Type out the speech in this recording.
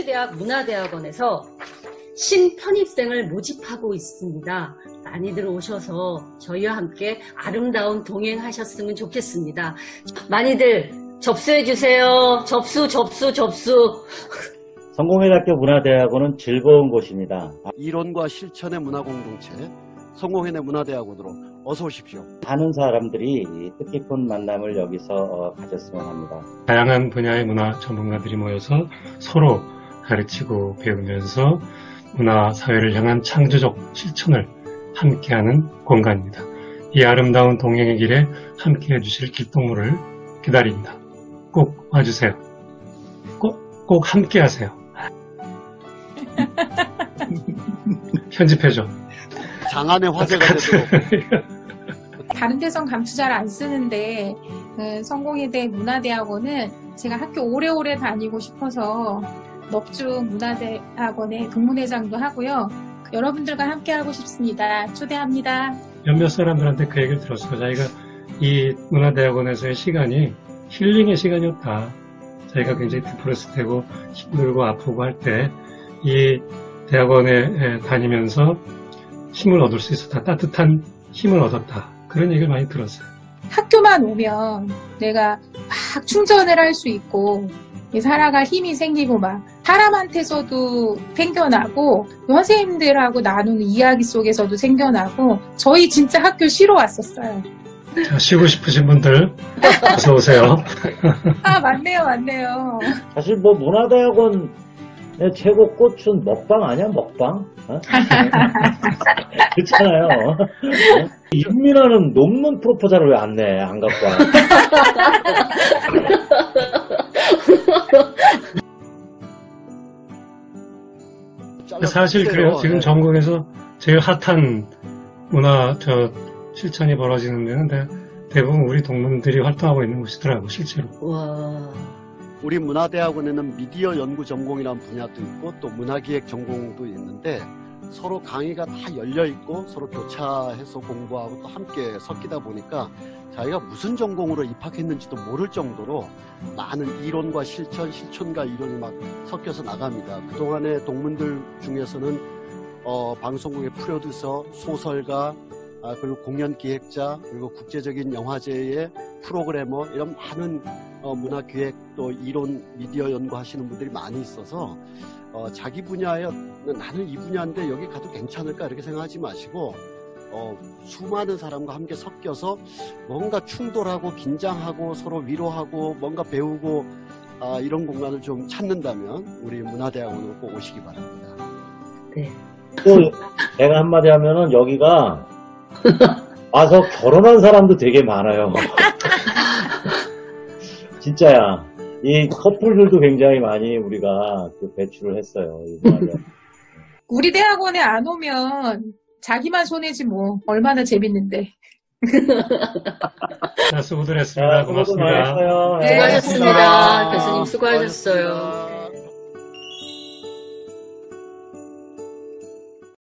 서울대학 문화대학원에서 신편입생을 모집하고 있습니다. 많이들 오셔서 저희와 함께 아름다운 동행하셨으면 좋겠습니다. 많이들 접수해주세요. 접수. 성공회대학교 문화대학원은 즐거운 곳입니다. 이론과 실천의 문화공동체 성공회대 문화대학원으로 어서 오십시오. 많은 사람들이 뜻깊은 만남을 여기서 가졌으면 합니다. 다양한 분야의 문화 전문가들이 모여서 서로 가르치고 배우면서 문화 사회를 향한 창조적 실천을 함께하는 공간입니다. 이 아름다운 동행의 길에 함께해 주실 길동무를 기다립니다. 꼭 와주세요. 꼭 함께하세요. 편집해줘. 장안의 화제가 되도록. 다른 데선 감투 잘 안 쓰는데 성공회대 문화대학원은 제가 학교 오래오래 다니고 싶어서 넙죽 문화대학원의 동문회장도 하고요. 여러분들과 함께하고 싶습니다. 초대합니다. 몇몇 사람들한테 그 얘기를 들었어요. 자기가 이 문화대학원에서의 시간이 힐링의 시간이었다. 자기가 굉장히 디프레스 되고 힘들고 아프고 할 때 이 대학원에 다니면서 힘을 얻을 수 있었다. 따뜻한 힘을 얻었다. 그런 얘기를 많이 들었어요. 학교만 오면 내가 막 충전을 할 수 있고 살아갈 힘이 생기고 막 사람한테서도 생겨나고 선생님들하고 나누는 이야기 속에서도 생겨나고 저희 진짜 학교 쉬러 왔었어요. 자, 쉬고 싶으신 분들 어서 오세요. 아 맞네요. 사실 뭐 문화대학원의 최고 꽃은 먹방 아니야? 먹방? 어? 그렇잖아요. 윤민아는 논문 프로포즈를 왜 안 내? 안 갖고 와. 사실 그래요. 지금 전국에서 제일 핫한 문화 실천이 벌어지는 데는 대부분 우리 동문들이 활동하고 있는 곳이더라고, 실제로. 와. 우리 문화대학원에는 미디어 연구 전공이라는 분야도 있고 또 문화기획 전공도 있는데 서로 강의가 다 열려있고 서로 교차해서 공부하고 또 함께 섞이다 보니까 자기가 무슨 전공으로 입학했는지도 모를 정도로 많은 이론과 실천과 이론이 막 섞여서 나갑니다. 그동안의 동문들 중에서는 방송국의 프로듀서, 소설가, 그리고 공연 기획자, 그리고 국제적인 영화제의 프로그래머 이런 많은 문화기획 또 이론 미디어 연구하시는 분들이 많이 있어서 자기 분야에 나는 이 분야인데 여기 가도 괜찮을까 이렇게 생각하지 마시고 수많은 사람과 함께 섞여서 뭔가 충돌하고 긴장하고 서로 위로하고 뭔가 배우고 이런 공간을 좀 찾는다면 우리 문화대학원으로 꼭 오시기 바랍니다. 네. 또 내가 한마디 하면은 여기가 와서 결혼한 사람도 되게 많아요. 진짜야. 이 커플들도 굉장히 많이 우리가 배출을 했어요. 우리 대학원에 안 오면 자기만 손해지 뭐. 얼마나 재밌는데. 자, 수고들 했습니다. 고맙습니다. 수고하셨어요. 수고하셨습니다. 교수님 수고하셨어요.